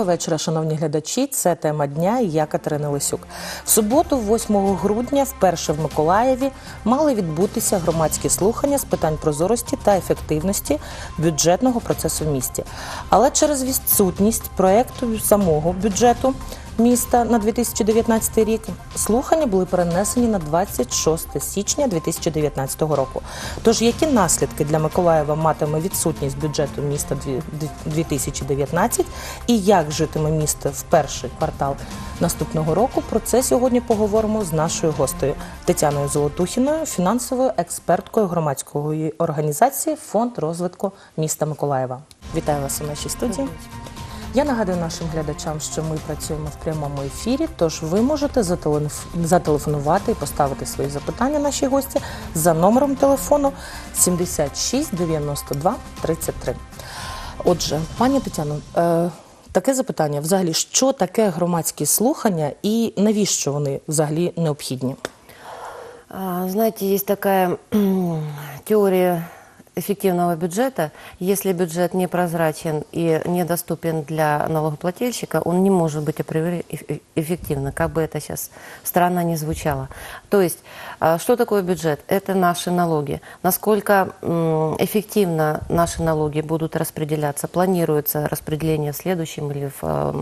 Доброго вечора, шановні глядачі. Це тема дня і я Катерина Лисюк. В суботу, 8 грудня, вперше в Миколаєві мали відбутися громадські слухання з питань прозорості та ефективності бюджетного процесу в місті. Але через відсутність проєкту самого бюджету міста на 2019 рік слухання були перенесені на 26 січня 2019 року. Тож, які наслідки для Миколаєва матиме відсутність бюджету міста 2019 і як житиме місто в перший квартал наступного року, про це сьогодні поговоримо з нашою гостею Тетяною Золотухіною, фінансовою експерткою громадської організації «Фонд розвитку міста Миколаєва». Вітаю вас у нашій студії. Я нагадую нашим глядачам, що ми працюємо в прямому ефірі, тож ви можете зателефонувати і поставити свої запитання нашій гості за номером телефону 76 92 33. Отже, пані Тетяно, таке запитання. Взагалі, що таке громадські слухання і навіщо вони взагалі необхідні? Знаете, есть такая теория эффективного бюджета. Если бюджет непрозрачен и недоступен для налогоплательщика, он не может быть априори эффективным, как бы это сейчас странно ни звучало. То есть, что такое бюджет? Это наши налоги. Насколько эффективно наши налоги будут распределяться, планируется распределение в следующем или в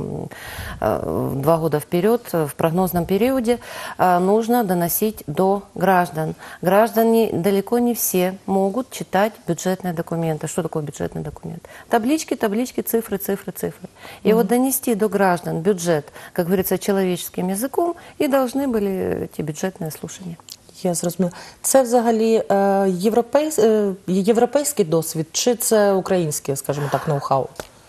2 года вперед, в прогнозном периоде, нужно доносить до граждан. Граждане далеко не все могут читать бюджетные документы. Что такое бюджетный документ? Таблички, таблички, цифры, цифры, цифры. И вот донести до граждан бюджет, как говорится, человеческим языком, и должны были эти бюджетные слушания. Я зрозуміла. Це взагалі європейський досвід чи це українське, скажімо так, ноу-хау?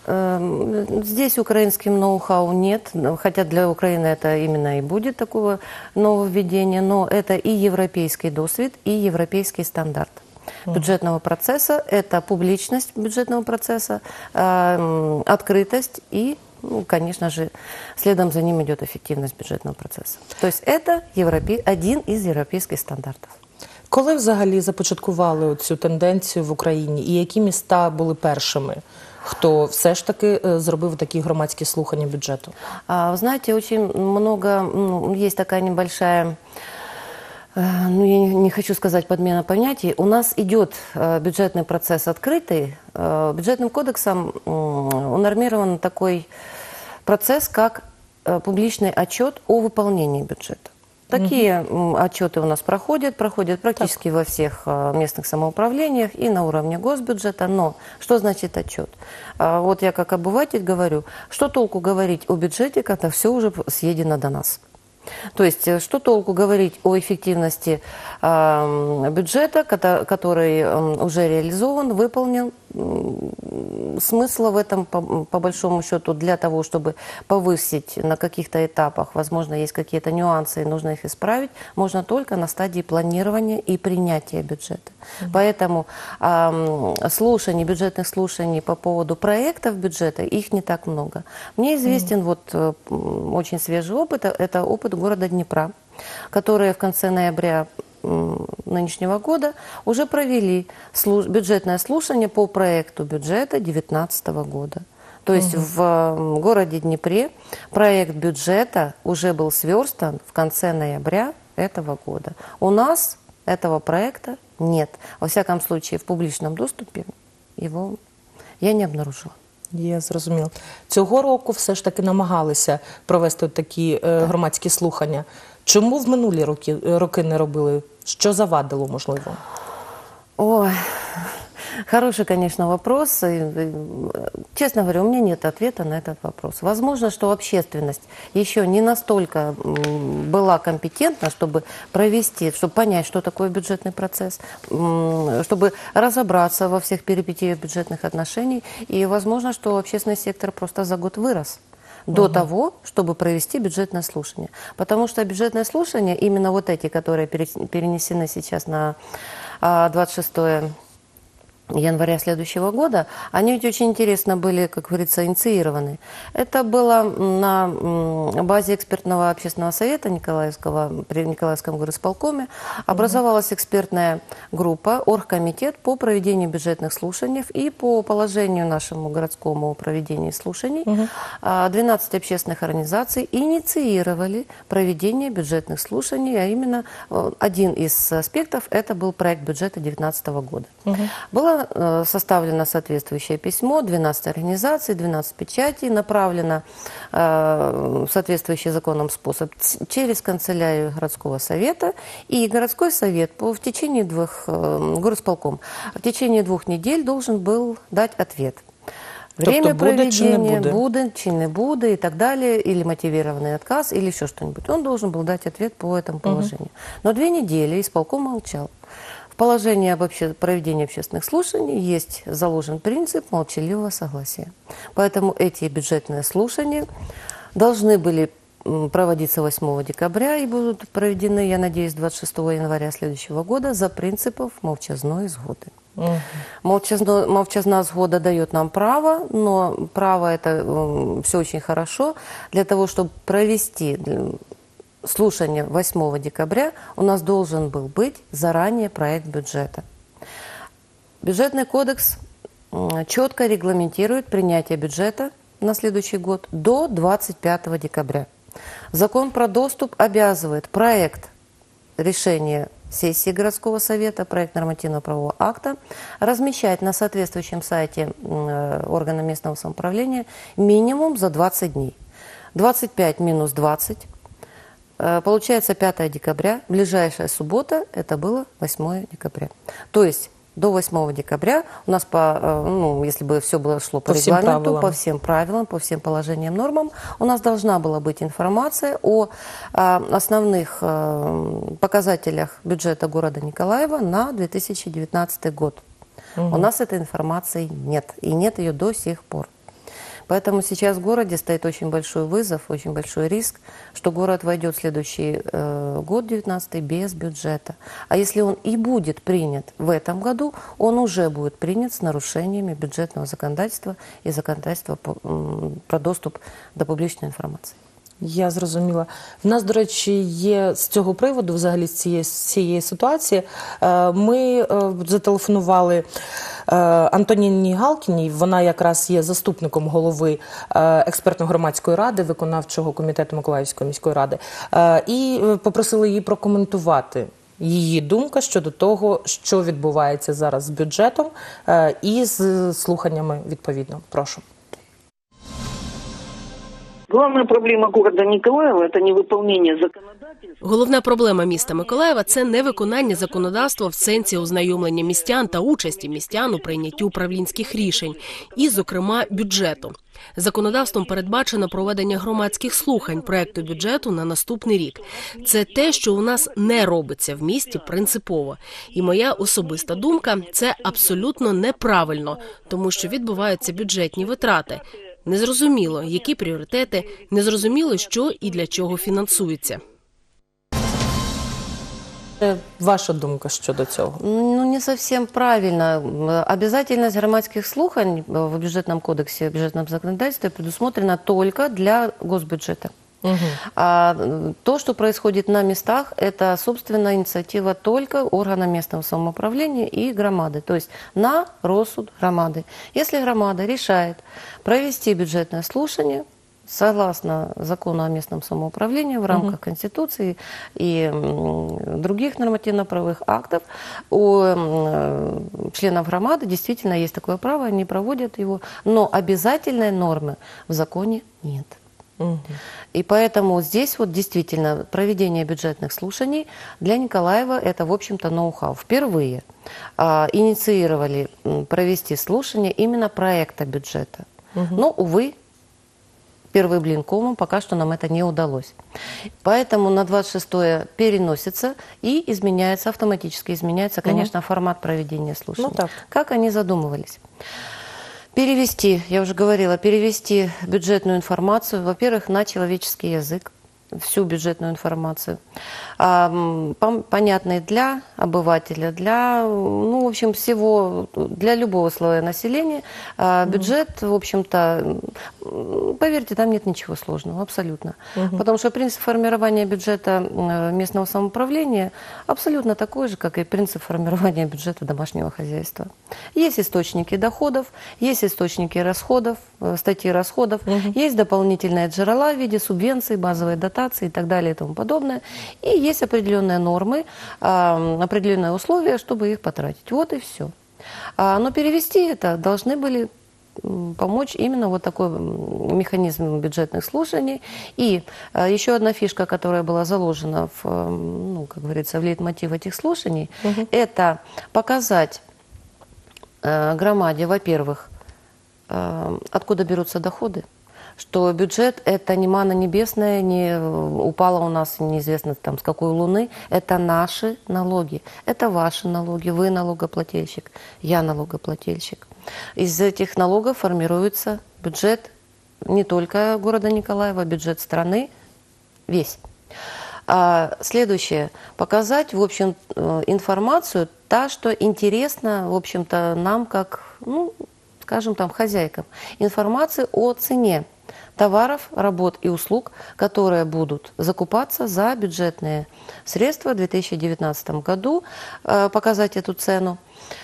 Здесь украинским ноу-хау нет, хотя для Украины это именно и будет такого нововведения, но это и европейский досвид, и европейский стандарт бюджетного процесса. Это публичность бюджетного процесса, открытость и, конечно же, следом за ним идет эффективность бюджетного процесса. То есть это один из европейских стандартов. Коли взагалі започаткували цю тенденцію в Україні і які міста були першими, хто все ж таки зробив такі громадські слухання бюджету? Вы знаете, очень много, есть такая небольшая, я не хочу сказать подмена понятий. У нас идет бюджетный процесс открытый. Бюджетным кодексом унормирован такой процесс, как публичный отчет о выполнении бюджета. Такие отчеты у нас проходят практически во всех местных самоуправлениях и на уровне госбюджета. Но что значит отчет? Вот я как обыватель говорю, что толку говорить о бюджете, когда все уже съедено до нас? То есть, что толку говорить о эффективности бюджета, который уже реализован, выполнен? Смысла в этом, по большому счету, для того, чтобы повысить на каких-то этапах, возможно, есть какие-то нюансы, и нужно их исправить, можно только на стадии планирования и принятия бюджета. Поэтому бюджетных слушаний по поводу проектов бюджета, их не так много. Мне известен очень свежий опыт, это опыт города Днепра, которые в конце ноября нынешнего года уже провели бюджетное слушание по проекту бюджета 2019 года. То есть в городе Днепре проект бюджета уже был сверстан в конце ноября этого года. У нас этого проекта нет. Во всяком случае, в публичном доступе его я не обнаружила. Я зрозуміла. Цього року все ж таки намагалися провести такі громадські слухання. Чому в минулі роки не робили? Що завадило, можливо? Ой, хороший, конечно, вопрос. Честно говоря, у меня нет ответа на этот вопрос. Возможно, что общественность еще не настолько была компетентна, чтобы провести, чтобы понять, что такое бюджетный процесс, чтобы разобраться во всех перипетиях бюджетных отношений. И возможно, что общественный сектор просто за год вырос до того, чтобы провести бюджетное слушание. Потому что бюджетное слушание, именно вот эти, которые перенесены сейчас на 26 января следующего года, они ведь очень интересно были, как говорится, инициированы. Это было на базе экспертного общественного совета Николаевского, при Николаевском горосполкоме. Образовалась экспертная группа, оргкомитет по проведению бюджетных слушаний, и по положению нашему городскому проведению слушаний 12 общественных организаций инициировали проведение бюджетных слушаний, а именно один из аспектов – это был проект бюджета 2019 года. Было составлено соответствующее письмо, 12 организаций, 12 печатей, направлено в соответствующий законом способ через канцелярию городского совета, и городской совет в течение горосполком в течение 2 недель должен был дать ответ. Время проведения, буде чи не буде и так далее, или мотивированный отказ, или еще что-нибудь. Он должен был дать ответ по этому положению. Но 2 недели исполком молчал. В положении об проведении общественных слушаний есть заложен принцип молчаливого согласия. Поэтому эти бюджетные слушания должны были проводиться 8 декабря и будут проведены, я надеюсь, 26 января следующего года за принципом молчазной згоды. Молчазна згода дает нам право, но право это все очень хорошо. Для того, чтобы провести слушание 8 декабря, у нас должен был быть заранее проект бюджета. Бюджетный кодекс четко регламентирует принятие бюджета на следующий год до 25 декабря. Закон про доступ обязывает проект решения сессии городского совета, проект нормативно-правового акта размещать на соответствующем сайте органа местного самоуправления минимум за 20 дней. 25 минус 20 получается 5 декабря, ближайшая суббота это было 8 декабря. То есть до 8 декабря у нас, если бы все шло по регламенту, по всем правилам, по всем положениям, нормам, у нас должна была быть информация о основных показателях бюджета города Николаева на 2019 год. У нас этой информации нет, и нет ее до сих пор. Поэтому сейчас в городе стоит очень большой вызов, очень большой риск, что город войдет в следующий год, 19-й, без бюджета. А если он и будет принят в этом году, он уже будет принят с нарушениями бюджетного законодательства и законодательства про доступ до публічної інформації. Я зрозуміла. В нас, до речі, є з цього приводу, взагалі з цієї ситуації, ми зателефонували Антоніні Галкіній, вона якраз є заступником голови експертно-громадської ради, виконавчого комітету Миколаївської міської ради, і попросили її прокоментувати її думка щодо того, що відбувається зараз з бюджетом і з слуханнями відповідно. Прошу. Главная проблема города Николаева – это невыполнение законодательства. Головна проблема міста Миколаєва – це невиконання законодавства в сенсі ознайомлення містян та участі містян у прийнятті управлінських рішень, і, зокрема, бюджету. Законодавством передбачено проведення громадських слухань проекту бюджету на наступний рік. Це те, що у нас не робиться в місті принципово. І моя особиста думка – це абсолютно неправильно, тому що відбуваються бюджетні витрати. Незрозуміло, які пріоритети, незрозуміло, що і для чого фінансується. Ваша думка щодо цього? Не совсем правильно. Обязательность громадских слухань в бюджетном кодексе, в бюджетном законодательстве предусмотрена только для госбюджета. А то, что происходит на местах, это, собственно, инициатива только органа местного самоуправления и громады, то есть на розсуд громады. Если громада решает провести бюджетное слушание, согласно закону о местном самоуправлении в рамках Конституции и других нормативно-правовых актов, у членов громады действительно есть такое право, они проводят его, но обязательной нормы в законе нет. И поэтому здесь вот действительно проведение бюджетных слушаний для Николаева это, в общем-то, ноу-хау. Впервые инициировали провести слушание именно проекта бюджета. Но, увы, первый блин комом, пока что нам это не удалось. Поэтому на 26-е переносится и изменяется, автоматически изменяется, конечно, формат проведения слушаний. Как они задумывались? Перевести, я уже говорила, перевести бюджетную информацию, во-первых, на человеческий язык. всю бюджетную информацию, понятный для обывателя, для, ну, в общем, всего, для любого слоя населения. Бюджет, в общем-то, поверьте, там нет ничего сложного, абсолютно. Потому что принцип формирования бюджета местного самоуправления абсолютно такой же, как и принцип формирования бюджета домашнего хозяйства. Есть источники доходов, есть источники расходов, статьи расходов, есть дополнительные жерела в виде субвенций, базовой дотации и так далее и тому подобное. И есть определенные нормы, определенные условия, чтобы их потратить. Вот и все. Но перевести это должны были помочь именно вот такой механизм бюджетных слушаний. И еще одна фишка, которая была заложена в, ну, как говорится, в лейтмотив этих слушаний, это показать громаде, во-первых, откуда берутся доходы, что бюджет – это не манна небесная, не упала у нас неизвестно там с какой луны, это наши налоги, это ваши налоги, вы налогоплательщик, я налогоплательщик. Из этих налогов формируется бюджет не только города Николаева, бюджет страны весь. Следующее – показать, в общем, информацию, та, что интересно, в общем-то, нам как, ну, скажем, там, хозяйкам. Информацию о цене товаров, работ и услуг, которые будут закупаться за бюджетные средства в 2019 году, показать эту цену,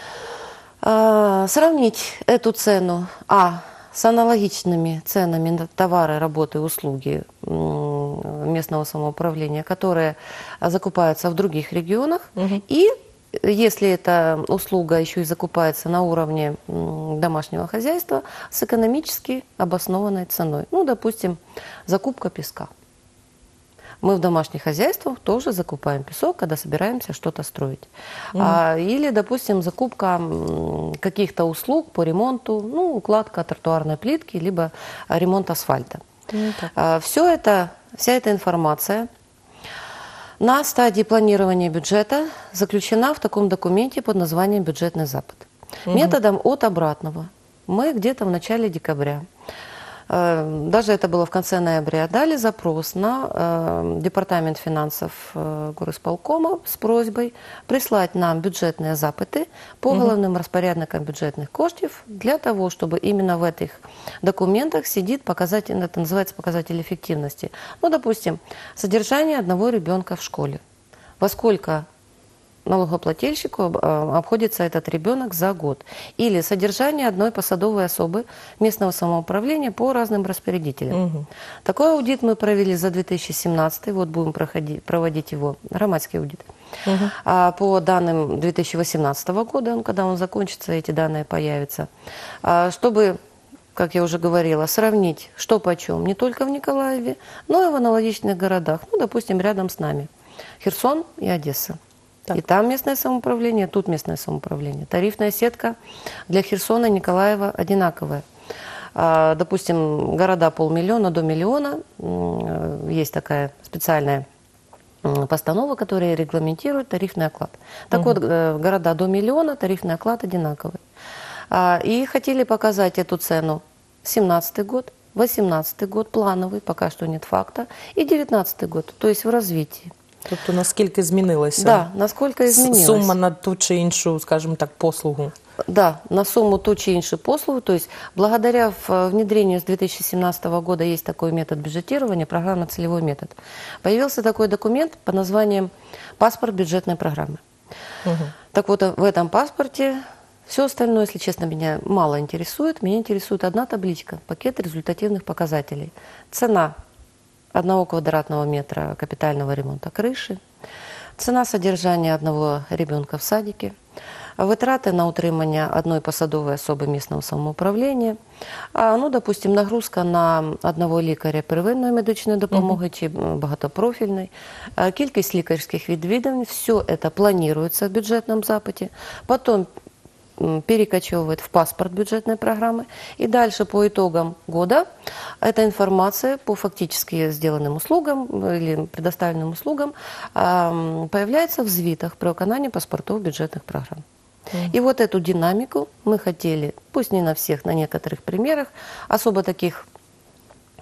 сравнить эту цену с аналогичными ценами на товары, работы и услуги местного самоуправления, которые закупаются в других регионах, и если эта услуга еще и закупается на уровне домашнего хозяйства с экономически обоснованной ценой. Ну, допустим, закупка песка. Мы в домашних хозяйствах тоже закупаем песок, когда собираемся что-то строить. Или, допустим, закупка каких-то услуг по ремонту, ну, укладка тротуарной плитки, либо ремонт асфальта. Все это, вся эта информация на стадии планирования бюджета заключена в таком документе под названием «Бюджетный запад». Методом от обратного. Мы где-то в начале декабря, даже это было в конце ноября, дали запрос на Департамент финансов горисполкома с просьбой прислать нам бюджетные запыты по головным распорядникам бюджетных коштів для того, чтобы именно в этих документах сидит показатель, это называется показатель эффективности. Ну, допустим, содержание одного ребенка в школе. Во сколько налогоплательщику обходится этот ребенок за год. Или содержание одной посадовой особы местного самоуправления по разным распорядителям. Такой аудит мы провели за 2017, вот будем проводить его, громадский аудит. По данным 2018 года, когда он закончится, эти данные появятся, чтобы, как я уже говорила, сравнить, что почем, не только в Николаеве, но и в аналогичных городах, ну, допустим, рядом с нами, Херсон и Одесса. Так. И там местное самоуправление, тут местное самоуправление. Тарифная сетка для Херсона и Николаева одинаковая. Допустим, города 500 000 до 1 миллиона, есть такая специальная постанова, которая регламентирует тарифный оклад. Так вот, города до 1 миллиона, тарифный оклад одинаковый. И хотели показать эту цену 2017 год, 2018 год, плановый, пока что нет факта, и 2019 год, то есть в развитии. Тобто наскільки змінилася? Да, насколько изменилось. Сума на ту чи іншу, скажімо так, послугу? Да, на сумму ту чи иншу послугу. То есть благодаря внедрению с 2017 года есть такой метод бюджетирования, программно-целевой метод. Появился такой документ под названием «Паспорт бюджетной программы». Так вот, в этом паспорте все остальное, если честно, меня мало интересует. Меня интересует одна табличка, пакет результативных показателей. Цена 1 квадратного метра капитального ремонта крыши, цена содержания одного ребенка в садике, витраты на утримання одной посадовой особи местного самоуправления, ну, допустим, нагрузка на одного лікаря первинної медичної допомоги чи багатопрофільної, кількість лікарських відвідувань, все это планируется в бюджетном западе, потом перекочевывает в паспорт бюджетной программы. И дальше по итогам года эта информация по фактически сделанным услугам или предоставленным услугам появляется в звитах при виконании паспортов бюджетных программ. И вот эту динамику мы хотели, пусть не на всех, на некоторых примерах, особо таких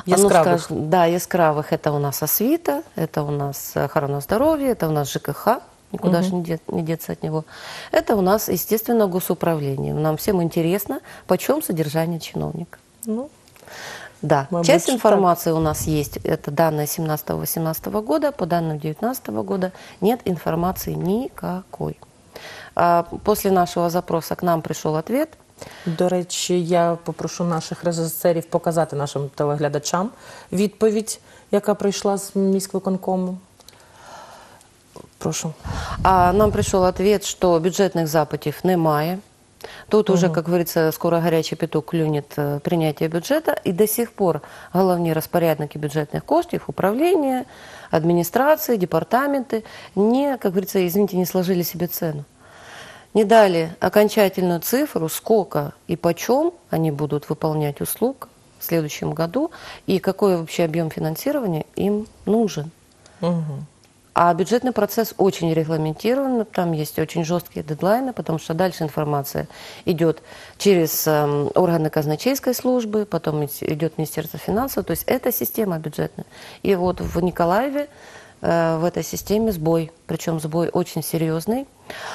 Яскравых. Да, яскравых. Это у нас освита, это у нас охрана здоровья, это у нас ЖКХ, никуда же не деться от него. Это у нас, естественно, госуправление. Нам всем интересно, почем содержание чиновника. Ну, Да, мабуть, часть так. информации у нас есть, это данные 17-18 года, по данным 19 года нет информации никакой. После нашего запроса к нам пришел ответ. до речі, я попрошу наших режисерів показати нашим телеглядачам відповідь, яка прийшла з міськвиконкому. Прошу. Нам пришел ответ, что бюджетных запитів немає. Тут уже, как говорится, скоро горячий петух клюнет принятие бюджета, и до сих пор головні розпорядники бюджетных коштів, управления, администрации, департаменты не, как говорится, извините, не сложили себе цену. Не дали окончательную цифру, сколько и почем они будут выполнять услуг в следующем году, и какой вообще объем финансирования им нужен. А бюджетный процесс очень регламентирован, там есть очень жесткие дедлайны, потому что дальше информация идет через органы казначейской службы, потом идет Министерство финансов, то есть это система бюджетная. И вот в Николаеве в этой системе сбой, причем сбой очень серьезный.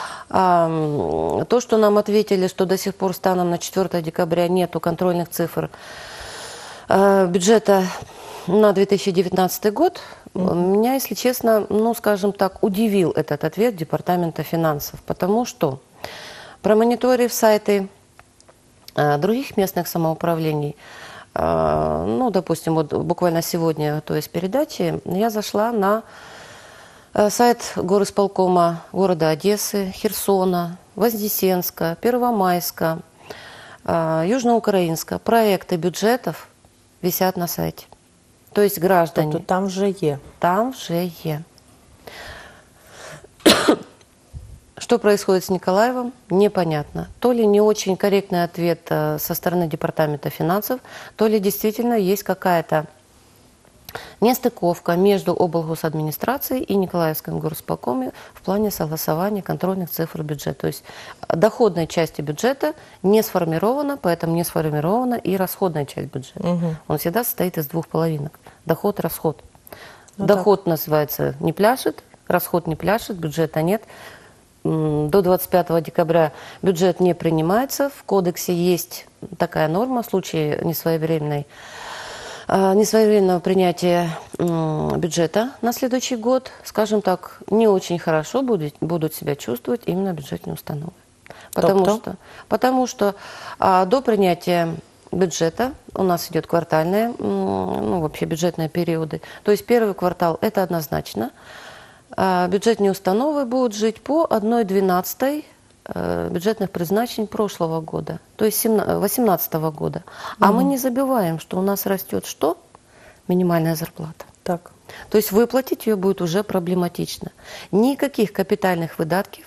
То, что нам ответили, что до сих пор станом на 4 декабря нету контрольных цифр бюджета на 2019 год, меня, если честно, ну, скажем так, удивил этот ответ Департамента финансов, потому что, промониторив сайты других местных самоуправлений, ну, допустим, вот буквально сегодня, то есть передачи, я зашла на сайт горисполкома города Одессы, Херсона, Вознесенска, Первомайска, Южноукраинска. Проекты бюджетов висят на сайте. То есть граждане... Тобто там вже є. Там вже є. Что происходит с Николаевым, непонятно. То ли не очень корректный ответ со стороны Департамента финансов, то ли действительно есть какая-то нестыковка между облгосадминистрацией и Николаевским горосполкомом в плане согласования контрольных цифр бюджета. То есть доходной части бюджета не сформирована, поэтому не сформирована и расходная часть бюджета. Он всегда состоит из двух половинок. Доход, расход. Ну, Доход называется не пляшет, расход не пляшет, бюджета нет. До 25 декабря бюджет не принимается. В кодексе есть такая норма в случае несвоевременного принятия бюджета на следующий год, скажем так, не очень хорошо будут себя чувствовать именно бюджетные установы. Потому что до принятия бюджета у нас идет квартальные, ну, вообще бюджетные периоды. То есть первый квартал – это однозначно. Бюджетные установы будут жить по 1/12 бюджетных призначений прошлого года, то есть 2018 года. А мы не забываем, что у нас растет что? Минимальная зарплата. Так. То есть выплатить ее будет уже проблематично. Никаких капитальных выдатков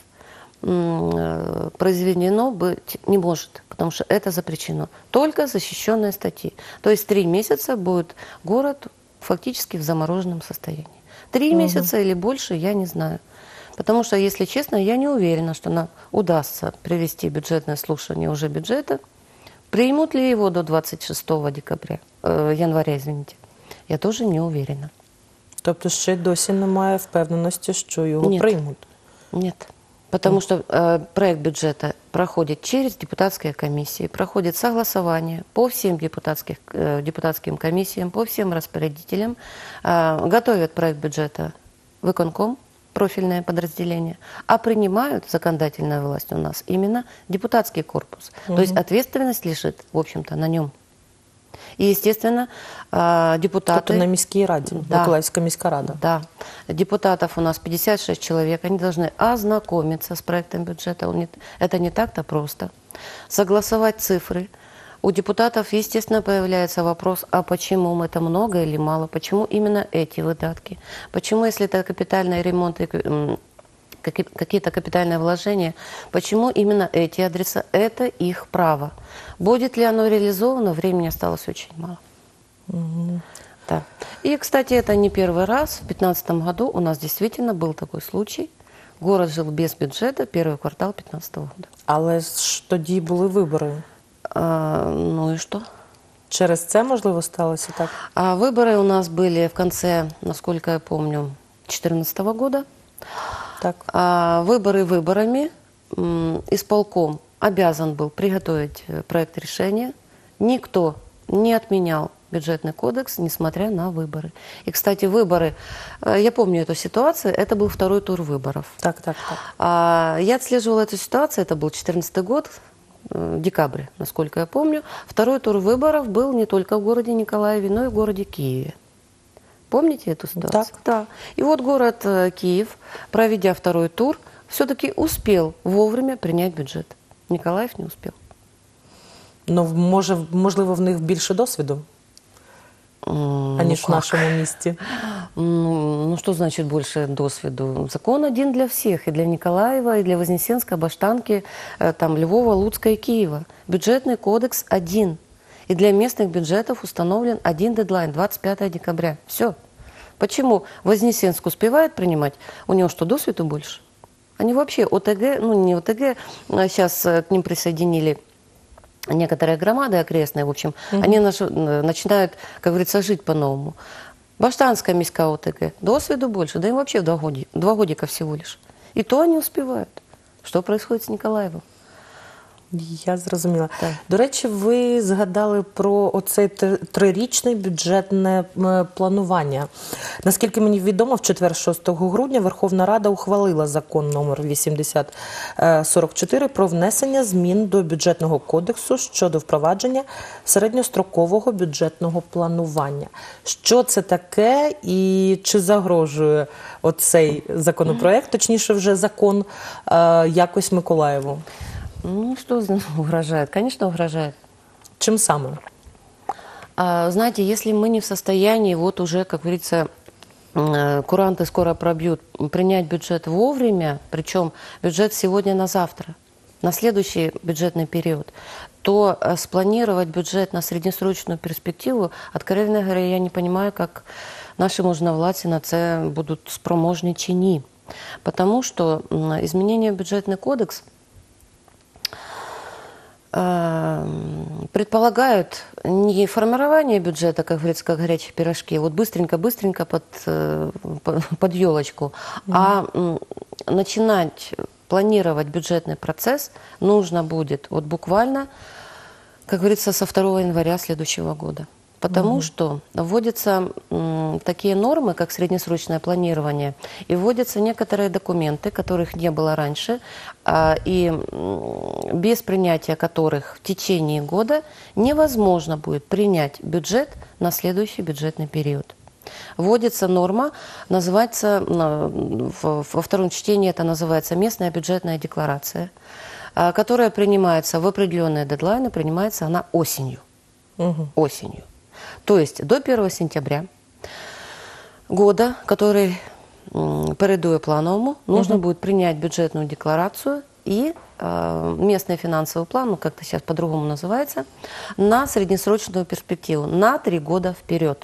произведено быть не может, потому что это запрещено. Только защищенные статьи. То есть 3 месяца будет город фактически в замороженном состоянии. 3 месяца или больше, я не знаю. Потому что, если честно, я не уверена, что нам удастся провести бюджетное слушание уже бюджета. Примут ли его до 26 января, извините, я тоже не уверена. Тобто ще досі немає впевненості, що його Ні. приймуть? Нет. Потому что проект бюджета проходит через депутатские комиссии, проходит согласование по всем депутатским комиссиям, по всем распорядителям. Готовят проект бюджета выконком, профильное подразделение, а принимают законодательная власть у нас именно депутатский корпус. То есть ответственность лежит, в общем-то, на нем. И, естественно, депутаты... Тобто на міській раді, Да. Миколаївська міська рада. Да. Депутатов у нас 56 человек. Они должны ознакомиться с проектом бюджета. Это не так-то просто. Согласовать цифры. У депутатов, естественно, появляется вопрос, а почему это много или мало? Почему именно эти выдатки? Почему, если это капитальный ремонт, какие-то капитальные вложения, почему именно эти адреса? Это их право. Будет ли оно реализовано, времени осталось очень мало. Да. И, кстати, это не первый раз. В 2015 году у нас действительно был такой случай. Город жил без бюджета первый квартал 2015 года. Але ж тоді були вибори. Ну и что? Через це, можливо, сталося так? А выборы у нас были в конце, насколько я помню, 2014 года. Так. Выборы выборами. Исполком обязан был приготовить проект решения. Никто не отменял бюджетный кодекс, несмотря на выборы. И, кстати, выборы, я помню эту ситуацию, это был второй тур выборов. Так. Я отслеживала эту ситуацию, это был 2014 год, декабрь, насколько я помню. Второй тур выборов был не только в городе Николаеве, но и в городе Киеве. Помните эту ситуацию? Так. Да. И вот город Киев, проведя второй тур, все-таки успел вовремя принять бюджет. Николаев не успел. Ну, можливо, в них більше досвіду, аніж в нашому місті. Ну, что значит больше досвиду? Закон один для всех, и для Николаева, и для Вознесенска, Баштанки, там, Львова, Луцка и Киева. Бюджетный кодекс один. И для местных бюджетов установлен один дедлайн, 25 декабря. Все. Почему Вознесенск успевает принимать? У него что, досвиду больше? Они вообще ОТГ, ну не ОТГ, сейчас к ним присоединили некоторые громады окрестные, в общем, они начинают, как говорится, жить по-новому. Баштанская міська ОТГ, досвиду больше, да им вообще 2 годика всего лишь. И то они успевают. Что происходит с Николаевым? Я зрозуміла. Так. До речі, ви згадали про оце трирічне бюджетне планування. Наскільки мені відомо, в четвер 6 грудня Верховна Рада ухвалила закон номер 8044 про внесення змін до бюджетного кодексу щодо впровадження середньострокового бюджетного планування. Що це таке і чи загрожує оцей законопроект, точніше вже закон, якось Миколаєву? Ну, что угрожает? Конечно, угрожает. Чим саме? Знаете, если мы не в состоянии, вот уже, как говорится, куранты скоро пробьют, принять бюджет вовремя, причем бюджет сегодня на завтра, на следующий бюджетный период, то спланировать бюджет на среднесрочную перспективу, откровенно говоря, я не понимаю, как наши можновладці на це будуть спроможні чи ні. Потому что изменение в бюджетный кодекс предполагают не формирование бюджета, как говорится, как горячие пирожки, вот быстренько-быстренько под елочку, а начинать планировать бюджетный процесс нужно будет вот буквально, как говорится, со 2 января следующего года. Потому что вводятся такие нормы, как среднесрочное планирование, и вводятся некоторые документы, которых не было раньше, и без принятия которых в течение года невозможно будет принять бюджет на следующий бюджетный период. Вводится норма, называется, во втором чтении это называется местная бюджетная декларация, которая принимается в определенные дедлайны, принимается она осенью. Осенью. То есть до 1 сентября года, который передує плановому, нужно будет принять бюджетную декларацию и местный финансовый план, ну как-то сейчас по-другому называется, на среднесрочную перспективу, на 3 года вперед.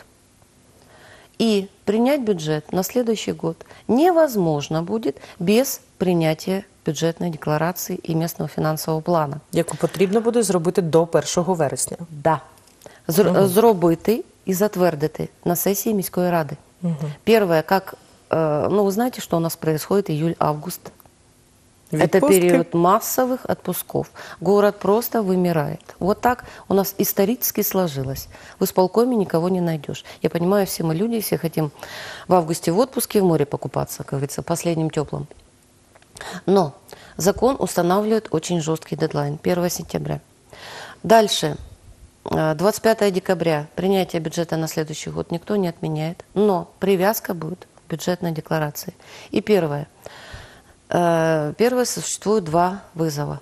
И принять бюджет на следующий год невозможно будет без принятия бюджетной декларации и местного финансового плана. Яку потрібно буде зробити до 1 вересня. Да. Зробити і затвердити на сесії міської ради. Первое, как, ну вы знаете, что у нас происходит июль-август. Это период массовых отпусков. Город просто вымирает. Вот так у нас исторически сложилось. В исполкоме никого не найдешь. Я понимаю, все мы люди, все хотим в августе в отпуске в море покупаться, как говорится, последним теплым. Но закон устанавливает очень жесткий дедлайн, 1 сентября. Дальше, 25 декабря, принятие бюджета на следующий год никто не отменяет, но привязка будет к бюджетной декларации. И первое, существует 2 вызова.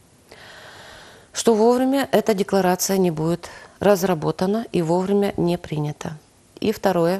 Что вовремя эта декларация не будет разработана и вовремя не принята. И второе,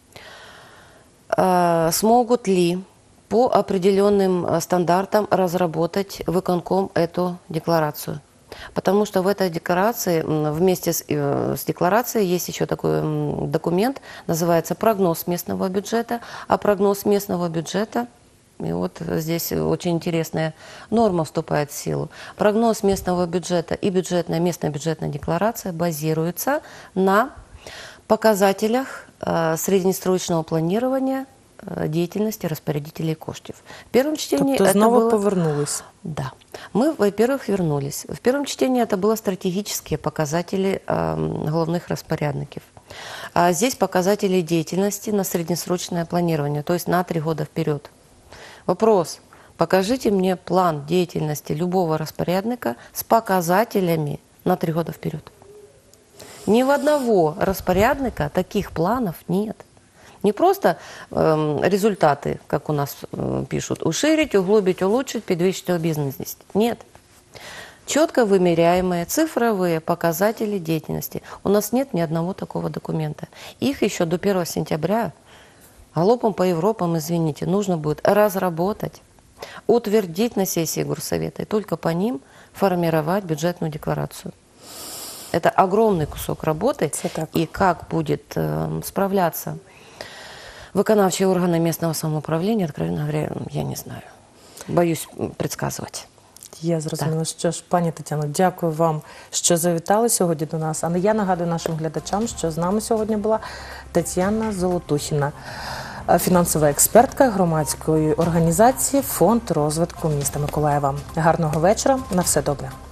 смогут ли по определенным стандартам разработать выконком эту декларацию. Потому что в этой декларации, вместе с декларацией, есть еще такой документ, называется прогноз местного бюджета. А прогноз местного бюджета И вот здесь очень интересная норма вступает в силу. Прогноз местного бюджета и местная бюджетная декларация базируются на показателях среднесрочного планирования деятельности распорядителей коштів. В первом чтении Тобто это знову было... повернулись. Да. Мы, во-первых, вернулись. В первом чтении это было стратегические показатели головных распорядников. А здесь показатели деятельности на среднесрочное планирование, то есть на 3 года вперед. Вопрос. Покажите мне план деятельности любого распорядника с показателями на 3 года вперед. Ни в одного распорядника таких планов нет. Не просто результаты, как у нас пишут, уширить, углубить, улучшить, подвищить обязанность. Нет. Четко вымеряемые цифровые показатели деятельности. У нас нет ни одного такого документа. Их еще до 1 сентября галопом по Европам, извините, нужно будет разработать, утвердить на сессии Горсовета и только по ним формировать бюджетную декларацию. Это огромный кусок работы. И как будет справляться виконавчі органи местного самоуправления, откровенно говоря, я не знаю. Боюсь предсказывать. Я зрозуміла. Що ж, пані Тетяно, дякую вам, що завітали сьогодні до нас. А я нагадую нашим глядачам, що з нами сьогодні була Тетяна Золотухіна, фінансова експертка громадської організації «Фонд розвитку міста Миколаєва». Гарного вечора, на все добре.